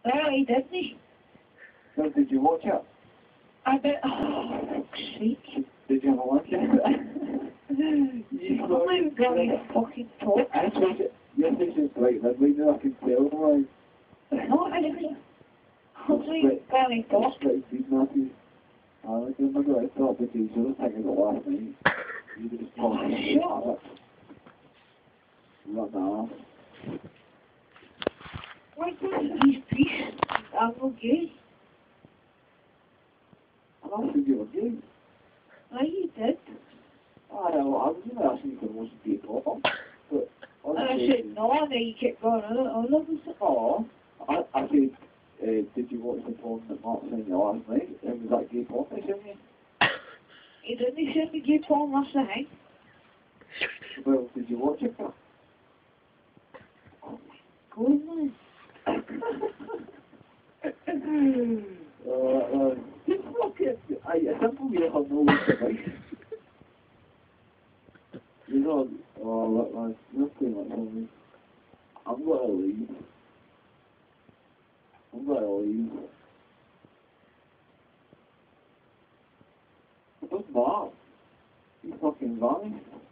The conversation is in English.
Well, he didn't. So did you watch it? I bet. Oh, for fuck's sake. Did you have a watch it? I'm not even going to fucking talk. I watch it. Your sister's right, but we know I can tell why. No, I didn't. I'm not even going to talk. Right, these Matthews. I remember I thought that you should have taken it last night. You just talked Shut up. Run that off. Why can't these priests? I'm not gay. I'm asking you again. Why you did? I know, I was going to ask you if it wasn't gay porn, but... And I said no, and then you kept going on of it. Oh, I said, did you watch the porn that Mark sent you last night? And was that gay porn they sent you? He didn't send me gay porn last night. Well, did you watch it? Goodness. Just fucking, I simple you have no advice. You know, oh, look, man, you're too much on me. I'm gonna leave. I'm gonna leave. What's Mark? He fucking vanished.